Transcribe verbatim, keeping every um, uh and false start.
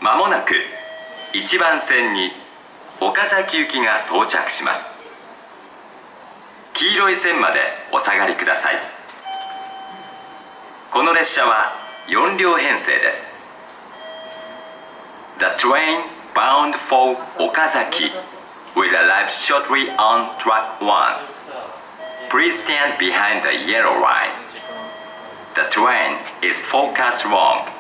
まもなくいちばん線に岡崎行きが到着します。黄色い線までお下がりください。この列車はよん両編成です。 The train bound for Okazaki will arrive shortly on track one. Please stand behind the yellow line. The train is four cars long